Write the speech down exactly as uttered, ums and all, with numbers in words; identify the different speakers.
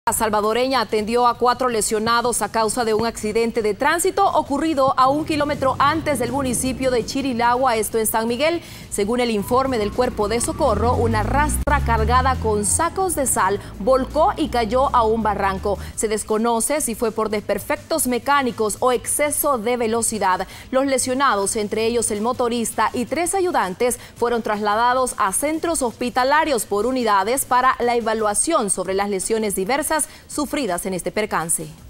Speaker 1: La salvadoreña atendió a cuatro lesionados a causa de un accidente de tránsito ocurrido a un kilómetro antes del municipio de Chirilagua, esto en San Miguel. Según el informe del Cuerpo de Socorro, una rastra cargada con sacos de sal volcó y cayó a un barranco. Se desconoce si fue por desperfectos mecánicos o exceso de velocidad. Los lesionados, entre ellos el motorista y tres ayudantes, fueron trasladados a centros hospitalarios por unidades para la evaluación sobre las lesiones diversas sufridas en este percance.